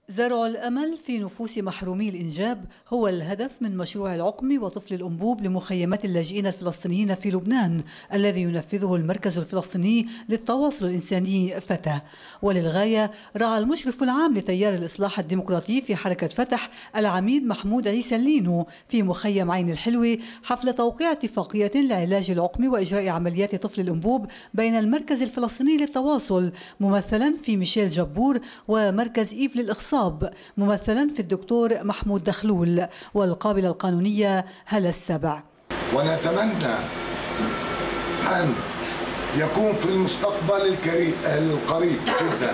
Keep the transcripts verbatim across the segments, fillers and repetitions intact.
زرع الأمل في نفوس محرومي الإنجاب هو الهدف من مشروع العقم وطفل الأنبوب لمخيمات اللاجئين الفلسطينيين في لبنان الذي ينفذه المركز الفلسطيني للتواصل الإنساني فتح. وللغاية رعى المشرف العام لتيار الإصلاح الديمقراطي في حركة فتح العميد محمود عيسى اللينو في مخيم عين الحلوة حفل توقيع اتفاقية لعلاج العقم وإجراء عمليات طفل الأنبوب بين المركز الفلسطيني للتواصل ممثلا في ميشيل جبور ومركز إيف للإخصاب ممثلا في الدكتور محمود دخلول والقابلة القانونية هلا السبع. ونتمنى أن يكون في المستقبل القريب جدا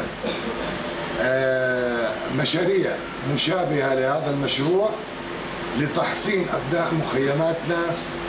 مشاريع مشابهة لهذا المشروع لتحصين أبناء مخيماتنا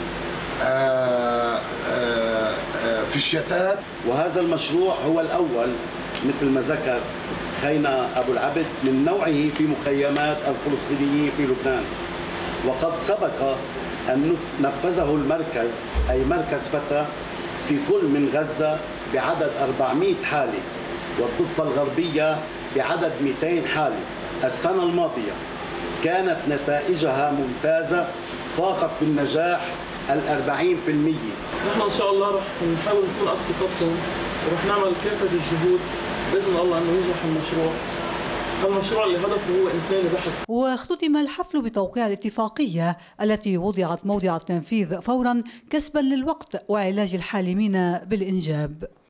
في الشتات. وهذا المشروع هو الأول مثل ما ذكر خينا أبو العبد من نوعه في مخيمات الفلسطينيين في لبنان، وقد سبق أن نفذه المركز أي مركز فتح في كل من غزة بعدد أربعمئة حالة والضفة الغربية بعدد مئتين حالة. السنة الماضية كانت نتائجها ممتازة فاقت بالنجاح الأربعين بالمئة. نحن إن شاء الله رح نحاول نكون قد خطتهم ورح نعمل كافة الجهود بإذن الله أنه ينجح المشروع. المشروع اللي هدفه هو إنساني بحت. واختتم الحفل بتوقيع الاتفاقية التي وضعت موضع التنفيذ فورا كسبا للوقت وعلاج الحالمين بالإنجاب.